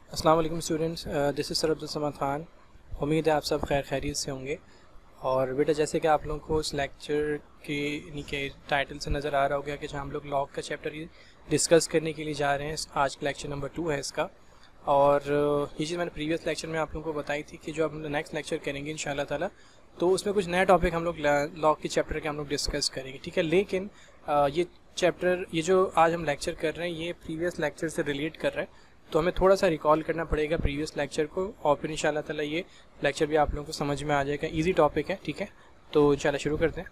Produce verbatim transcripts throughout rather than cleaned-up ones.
अस्सलाम वालेकुम students, this is sir Abdul Samad Khan. उम्मीद है आप सब खैर खैरियत से होंगे। और बेटा जैसे कि आप लोगों को इस लेक्चर के के टाइटल से नज़र आ रहा होगा कि जहाँ हम लोग लॉग का चैप्टर डिस्कस करने के लिए जा रहे हैं। आज का लेक्चर नंबर टू है इसका। और ये चीज़ मैंने प्रीवियस लेक्चर में आप लोगों को बताई थी कि जो हम नेक्स्ट लेक्चर करेंगे इंशाल्लाह ताला, तो उसमें कुछ नया टॉपिक हम लोग लॉग के चैप्टर के हम लोग डिस्कस करेंगे, ठीक है। लेकिन ये चैप्टर ये जो आज हम लेक्चर कर रहे हैं ये प्रीवियस लेक्चर से रिलेट कर रहा है, तो हमें थोड़ा सा रिकॉल करना पड़ेगा प्रीवियस लेक्चर को, और फिर इंशाल्लाह ताला ये लेक्चर भी आप लोगों को समझ में आ जाएगा। इजी टॉपिक है, ठीक है। तो इंशाल्लाह शुरू करते हैं।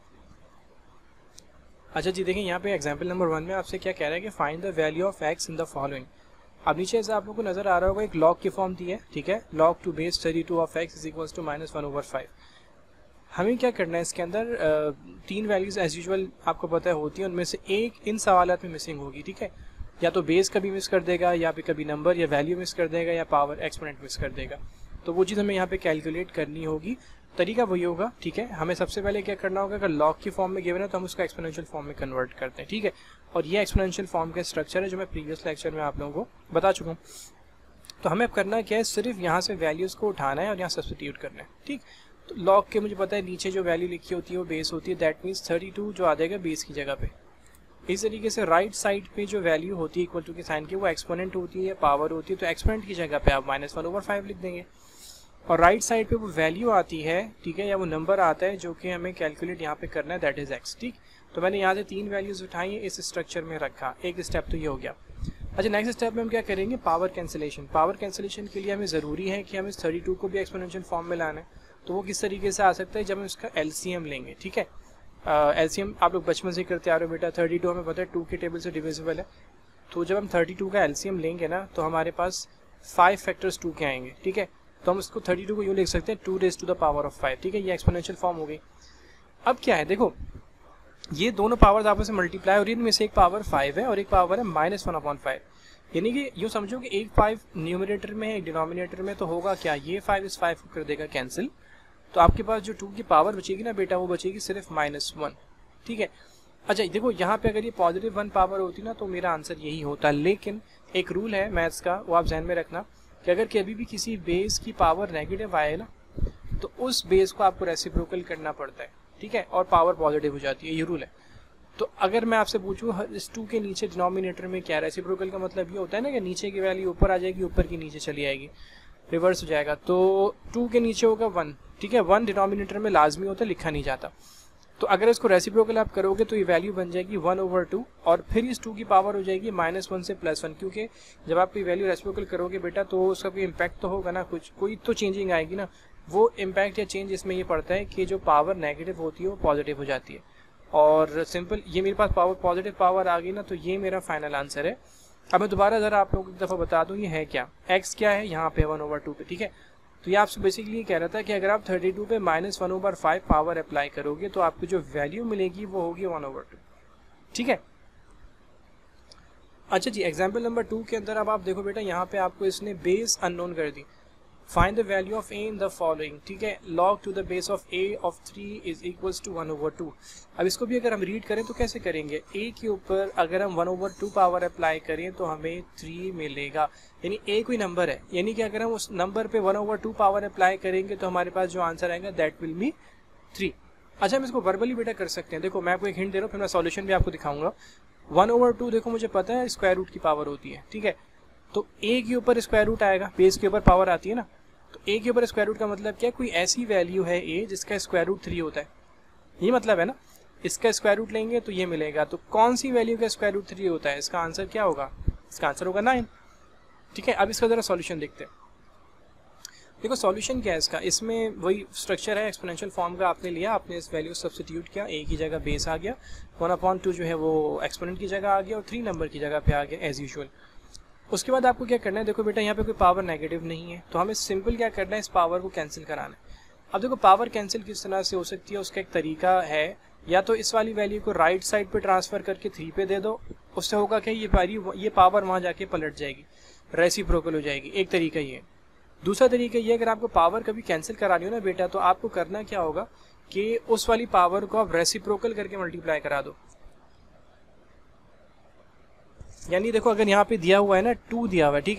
अच्छा जी, देखें यहाँ पे एग्जांपल नंबर वन में आपसे क्या कह रहा है कि find the value of x in the following. अब नीचे से आप लोगों को नज़र आ रहा होगा एक लॉग की फॉर्म दी है, ठीक है। Log to base thirty two of x is equals to minus one over five. हमें क्या करना है इसके अंदर, तीन वैल्यूज़ एज यूजुअल आपको पता है होती हैं, उनमें से एक इन सवालात में मिसिंग होगी, ठीक है। या तो बेस कभी मिस कर देगा, या फिर कभी नंबर या वैल्यू मिस कर देगा, या पावर एक्सपोनेंट मिस कर देगा। तो वो चीज़ हमें यहाँ पे कैलकुलेट करनी होगी। तरीका वही होगा, ठीक है। हमें सबसे पहले क्या करना होगा, अगर लॉग की फॉर्म में गिवन है तो हम उसको एक्सपोनेंशियल फॉर्म में कन्वर्ट करते हैं, ठीक है। और ये एक्सपोनेंशियल फॉर्म का स्ट्रक्चर है जो मैं प्रीवियस लेक्चर में आप लोगों को बता चुका हूँ। तो हमें अब करना क्या है, सिर्फ यहाँ से वैल्यूज़ को उठाना है और यहाँ सब्स्टिट्यूट करना है, ठीक। तो लॉग के मुझे पता है नीचे जो वैल्यू लिखी होती है वो बेस होती है, दैट मीन्स थर्टी टू जो आ जाएगा बेस की जगह पे। इस तरीके से राइट साइड पे जो वैल्यू होती है इक्वल टू के साइन की, वो एक्सपोनेंट होती है, पावर होती है, तो एक्सपोनेंट की जगह पे आप माइनस वन ओवर फाइव लिख देंगे। और राइट साइड पे वो वैल्यू आती है, ठीक है, या वो नंबर आता है जो कि हमें कैलकुलेट यहाँ पे करना है, दैट इज एक्स, ठीक। तो मैंने यहाँ से तीन वैल्यूज उठाई है, इस स्ट्रक्चर में रखा। एक स्टेप तो ये हो गया। अच्छा, नेक्स्ट स्टेप में हम क्या करेंगे, पावर कैंसिलेशन। पावर कैंसिलेशन के लिए हमें ज़रूरी है कि हमें थर्टी टू को भी एक्सपोनेंशियल फॉर्म में लाना है। तो वो किस तरीके से आ सकता है, जब हम इसका एलसीएम लेंगे, ठीक है। एलसीएम uh, आप लोग बचपन से करते आ रहे हो बेटा, थर्टी टू हमें पता है टू के टेबल से डिविजिबल है। तो जब हम थर्टी टू का एलसीएम लेंगे ना, तो हमारे पास फाइव फैक्टर्स टू के आएंगे, ठीक है। तो हम इसको थर्टी टू को यूँ लिख सकते हैं, two raise to the power of five, ठीक है। ये एक्सपोनेंशियल फॉर्म हो गई। अब क्या है, देखो ये दोनों पावर्स आपस में मल्टीप्लाई हो रही है, इनमें से एक पावर फाइव है और एक पावर है माइनस वन अपॉन फाइव। यानी कि यूँ समझो कि एक फाइव न्यूमिनेटर में है, एक डिनोमिनेटर में, तो होगा क्या, ये फाइव इस फाइव को कर देगा कैंसिल। तो आपके पास जो टू की पावर बचेगी ना बेटा, वो बचेगी सिर्फ माइनस वन, ठीक है। अच्छा देखो, यहाँ पे अगर ये पॉजिटिव वन पावर होती ना तो मेरा आंसर यही होता। लेकिन एक रूल है मैथ्स का, वो आप ध्यान में रखना कि अगर कभी भी किसी बेस की पावर नेगेटिव आए ना, तो उस बेस को आपको रेसिप्रोकल करना पड़ता है, ठीक है, और पावर पॉजिटिव हो जाती है, ये रूल है। तो अगर मैं आपसे पूछूँ इस टू के नीचे डिनोमिनेटर में क्या, रेसिप्रोकल का मतलब ये होता है ना कि नीचे की वैल्यू ऊपर आ जाएगी, ऊपर की नीचे चली आएगी, रिवर्स हो जाएगा। तो टू के नीचे होगा वन, ठीक है। वन डिनोमिनेटर में लाजमी होता है, लिखा नहीं जाता। तो अगर इसको रेसिप्रोकल आप करोगे तो ये वैल्यू बन जाएगी वन ओवर टू, और फिर इस टू की पावर हो जाएगी माइनस वन से प्लस वन, क्योंकि जब आप कोई वैल्यू रेसिप्रोकल करोगे बेटा तो उसका कोई इम्पैक्ट तो होगा ना, कुछ कोई तो चेंजिंग आएगी ना। वो इम्पैक्ट या चेंज इसमें ये पड़ता है कि जो पावर नेगेटिव होती है वो पॉजिटिव हो जाती है। और सिंपल ये मेरे पास पावर पॉजिटिव पावर आ गई ना, तो ये मेरा फाइनल आंसर है। अब मैं दोबारा ज़रा आप लोगों को एक दफ़ा बता दूँ ये है क्या, एक्स क्या है यहाँ पे वन ओवर टू पे, ठीक है। तो ये आपसे बेसिकली ये कह रहा था कि अगर आप थर्टी टू पे minus one over five power apply करोगे तो आपको जो वैल्यू मिलेगी वो होगी वन ओवर टू, ठीक है। अच्छा जी, एग्जाम्पल नंबर टू के अंदर अब आप देखो बेटा, यहाँ पे आपको इसने बेस अननोन कर दी। Find the value of A in the following, ठीक है। Log to the base of A of three is equals to one over two. अब इसको भी अगर हम रीड करें तो कैसे करेंगे, ए के ऊपर अगर हम one over two power apply करें तो हमें थ्री मिलेगा, यानी ए कोई नंबर है, यानी कि अगर हम उस नंबर पे one over two power apply करेंगे तो हमारे पास जो आंसर आएगा दैट विल बी थ्री। अच्छा, हम इसको वर्बली बेटा कर सकते हैं। देखो मैं आपको एक हिंट दे रहा हूँ, फिर मैं सॉल्यूशन भी आपको दिखाऊंगा। वन ओवर टू देखो मुझे पता है स्क्वायर रूट की पावर होती है, ठीक है। तो ए के ऊपर स्क्वायर रूट आएगा, बेस के ऊपर पावर आती है ना, तो ए के ऊपर स्क्वायर रूट का मतलब क्या, कोई ऐसी वैल्यू है ए जिसका स्क्वायर रूट थ्री होता है, ये मतलब है ना। इसका स्क्वायर रूट लेंगे तो ये मिलेगा। तो कौन सी वैल्यू का स्क्वायर रूट थ्री होता है, इसका आंसर क्या होगा, इसका आंसर होगा नाइन, ठीक है। अब इसका ज़रा सॉल्यूशन देखते हैं। देखो सॉल्यूशन क्या है इसका, इसमें वही स्ट्रक्चर है एक्सपोनेंशियल फॉर्म का, आपने लिया, आपने इस वैल्यू सब्स्टिट्यूट किया, ए की जगह बेस आ गया, वन अपॉन टू जो है वो एक्सपोनेंट की जगह आ गया, और थ्री नंबर की जगह पे आ गया एज यूजुअल। उसके बाद आपको क्या करना है, देखो बेटा यहाँ पे कोई पावर नेगेटिव नहीं है, तो हमें सिंपल क्या करना है, इस पावर को कैंसिल कराना है। अब देखो पावर कैंसिल किस तरह से हो सकती है, उसका एक तरीका है, या तो इस वाली वैल्यू को राइट साइड पे ट्रांसफर करके थ्री पे दे दो, उससे होगा कि ये वैल्यू ये पावर वहाँ जाके पलट जाएगी, रेसिप्रोकल हो जाएगी, एक तरीका ये। दूसरा तरीका ये, अगर आपको पावर कभी कैंसिल करानी हो ना बेटा, तो आपको करना क्या होगा कि उस वाली पावर को आप रेसिप्रोकल करके मल्टीप्लाई करा दो। यानी देखो अगर यहाँ पे दिया हुआ है ना टू दिया हुआ है, ठीक है, तो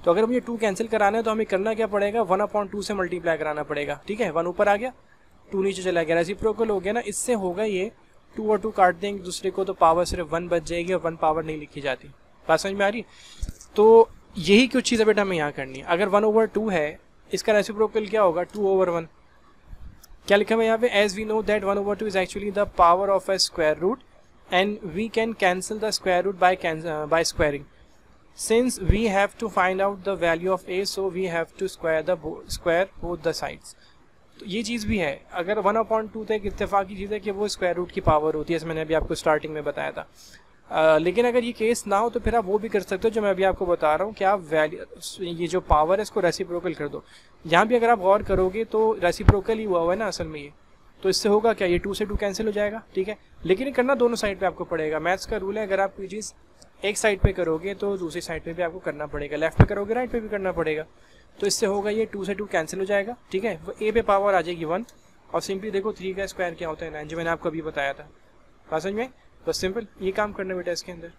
तो अगर मुझे टू कैंसिल कराना है तो हमें करना क्या पड़ेगा, वन अपॉन टू से मल्टीप्लाई कराना पड़ेगा, ठीक है। वन ऊपर आ गया, टू नीचे चला गया, रेसिप्रोकल हो गया ना। इससे होगा ये टू और टू काट देंगे दूसरे को तो पावर सिर्फ वन बच जाएगी और वन पावर नहीं लिखी जाती। बात समझ में आ रही? तो यही कुछ चीज़ बेटा हमें यहाँ करनी है। अगर वन ओवर टू है, इसका रेसिप्रोकल क्या होगा, टू ओवर वन। क्या लिखा हुआ है यहाँ पे, as we know that one over two is actually the power of a square root and we can cancel the square root by by squaring. Since we have to find out the value of A so we have to square the square both the sides. तो ये चीज़ भी है, अगर one upon to तक इत्तेफाकी चीज़ है कि वो square root की पावर होती है, जैसे मैंने अभी आपको स्टार्टिंग में बताया था। uh, लेकिन अगर ये केस ना हो तो फिर आप वो भी कर सकते हो जो मैं अभी आपको बता रहा हूँ कि आप वैल्यू ये जो पावर है इसको रेसिप्रोकल कर दो। यहाँ भी अगर आप गौर करोगे तो रेसिप्रोकल ही हुआ हुआ है ना असल में ये, तो इससे होगा क्या, ये टू से टू कैंसिल हो जाएगा, ठीक है। लेकिन ये करना दोनों साइड पे आपको पड़ेगा। मैथ्स का रूल है, अगर आप कोई चीज़ एक साइड पे करोगे तो दूसरी साइड पे भी आपको करना पड़ेगा, लेफ्ट पे करोगे राइट पे भी करना पड़ेगा। तो इससे होगा ये टू से टू कैंसिल हो जाएगा, ठीक है। वो ए पे पावर आ जाएगी वन, और सिंपली देखो थ्री का स्क्वायर क्या होता है नाइन, जो मैंने आपको अभी बताया था। बात समझ में? बस सिंपल ये काम करना बेटा इसके अंदर।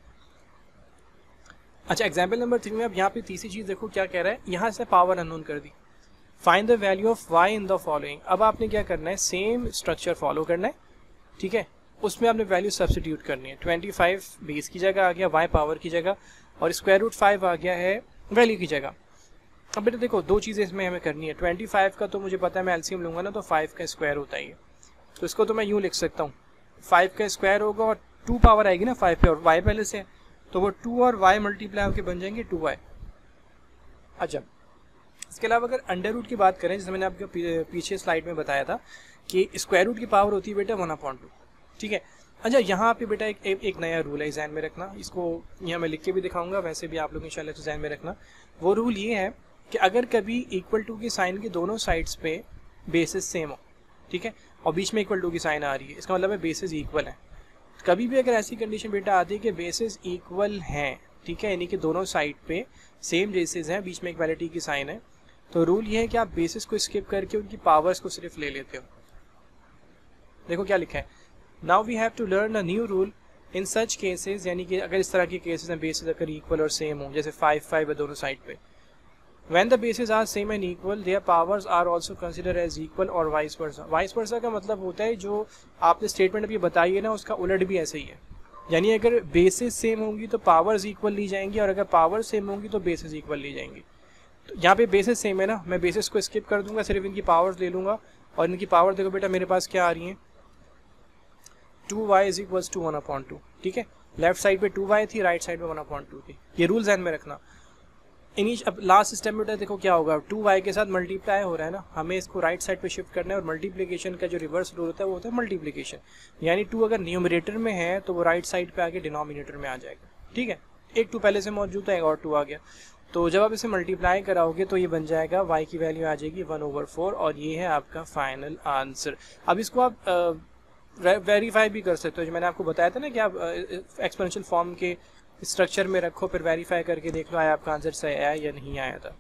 अच्छा, एग्जाम्पल नंबर थ्री में अब यहाँ पे तीसरी चीज़ देखो क्या कह रहा है, यहाँ से पावर अननोन कर दी। Find the value of Y in the following. अब आपने क्या करना है, सेम स्ट्रक्चर फॉलो करना है, ठीक है। उसमें आपने वैल्यू सब्स्टिट्यूट करनी है। ट्वेंटी फाइव बेस की जगह आ गया, वाई पावर की जगह, और स्क्वायर रूट फाइव आ गया है वैल्यू की जगह। अब बेटा देखो दो चीज़ें इसमें हमें करनी है। ट्वेंटी फाइव का तो मुझे पता है मैं एलसीएम लूँगा ना तो फाइव का स्क्वायर होता है ये, तो इसको तो मैं यूँ लिख सकता हूँ, फाइव का स्क्वायर होगा और टू पावर आएगी ना फाइव पे, और वाई पहले से है तो वो टू और वाई मल्टीप्लाई होकर बन जाएंगे टू वाई। अच्छा, इसके अलावा अगर अंडर रूट की बात करें, जैसे मैंने आपको पीछे स्लाइड में बताया था कि स्क्वायर रूट की पावर होती है बेटा वन अपॉइंट टू, ठीक है। अच्छा, यहाँ पे बेटा एक एक नया रूल है, ध्यान में रखना। इसको यहाँ मैं लिख के भी दिखाऊंगा, वैसे भी आप लोग इंशाल्लाह तो ध्यान में रखना। वो रूल ये है कि अगर कभी इक्वल टू की साइन के दोनों साइड्स पे बेसिस सेम हो, ठीक है, और बीच में इक्वल टू की साइन आ रही है, इसका मतलब है बेसिस इक्वल है। कभी भी अगर ऐसी कंडीशन बेटा आती है कि बेसिस इक्वल हैं, ठीक है, यानी कि दोनों साइड पे सेम बेसिस हैं, बीच में इक्वालिटी की साइन है, तो रूल ये है कि आप बेसिस को स्किप करके उनकी पावर्स को सिर्फ ले लेते हो। देखो क्या लिखा है, now we have to learn a new rule in such cases, यानी कि अगर इस तरह के केसेस हैं बेसिस अगर इक्वल और सेम हो, जैसे फाइव फाइव है दोनों साइड पे, when the bases are same and equal their powers are also considered as equal और vice versa। vice versa का मतलब होता है जो आपने स्टेटमेंट अभी बताई है ना उसका उलट भी ऐसे ही है, यानी अगर बेसिस सेम होंगी तो पावर्स इक्वल ली जाएंगी और अगर पावर सेम होंगी तो बेसिस इक्वल ली जाएंगी। तो यहाँ पे बेसिस सेम है ना, मैं बेसिस को स्किप कर दूंगा, सिर्फ इनकी पावर्स ले लूँगा, और इनकी पावर देखो बेटा मेरे पास क्या आ रही है, two Y is equals to one upon two, ठीक है। लेफ्ट साइड पे टू वाई थी, राइट साइड पे वन अपॉइंट टू थी। ये रूल ध्यान में रखना। इनिश अब लास्ट स्टेप में देखो क्या होगा, टू वाई के साथ मल्टीप्लाई हो रहा है ना, हमें इसको राइट साइड पे शिफ्ट करना है, और मल्टीप्लिकेशन का जो रिवर्स रूल होता है वो होता है मल्टीप्लिकेशन, यानी टू अगर न्यूमरेटर में है तो वो राइट साइड पे आके डिनोमिनेटर में आ जाएगा, ठीक है। एक टू पहले से मौजूद है और टू आ गया, तो जब आप इसे मल्टीप्लाई कराओगे तो ये बन जाएगा, वाई की वैल्यू आ जाएगी वन ओवर फोर, और ये है आपका फाइनल आंसर। अब इसको आप वेरीफाई भी कर सकते हो, जो मैंने आपको बताया था ना कि आप एक्सपोनेंशियल फॉर्म के स्ट्रक्चर में रखो, फिर वेरीफाई करके देख लो आया आपका आंसर सही आया या नहीं आया था।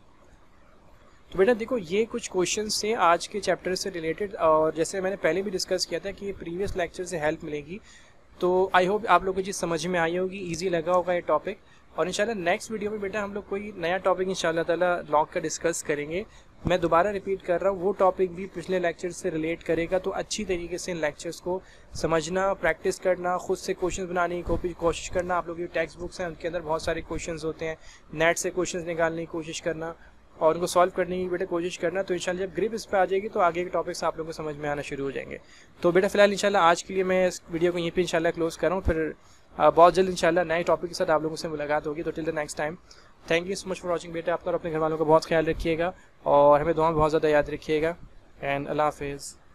तो बेटा देखो ये कुछ क्वेश्चंस थे आज के चैप्टर से रिलेटेड, और जैसे मैंने पहले भी डिस्कस किया था कि ये प्रीवियस लेक्चर से हेल्प मिलेगी, तो आई होप आप लोगों को चीज़ समझ में आई होगी, ईजी लगा होगा ये टॉपिक। और इंशाल्लाह नेक्स्ट वीडियो में बेटा हम लोग कोई नया टॉपिक इंशाल्लाह ताला लॉग का डिस्कस करेंगे। मैं दोबारा रिपीट कर रहा हूँ, वो टॉपिक भी पिछले लेक्चर से रिलेट करेगा, तो अच्छी तरीके से इन लेक्चर्स को समझना, प्रैक्टिस करना, खुद से क्वेश्चन बनाने की कोशिश करना। आप लोग ये टेक्स्ट बुक्स हैं उनके अंदर बहुत सारे क्वेश्चंस होते हैं, नेट से क्वेश्चंस निकालने की कोशिश करना और उनको सॉल्व करने की बेटा कोशिश करना। तो इंशाल्लाह जब ग्रिप इस पर आ जाएगी तो आगे के टॉपिक्स आप लोगों को समझ में आना शुरू हो जाएंगे। तो बेटा फिलहाल इंशाल्लाह आज के लिए मैं इस वीडियो को यहीं पे इंशाल्लाह क्लोज कर रहा हूँ, फिर बहुत जल्द इंशाल्लाह नए टॉपिक के साथ आप लोगों से मुलाकात होगी। तो till the next time, thank you so much for watching बेटा। आप और अपने घर वालों का बहुत ख्याल रखिएगा और हमें दुआ में बहुत ज़्यादा याद रखिएगा, एंड अल्लाह हाफिज़।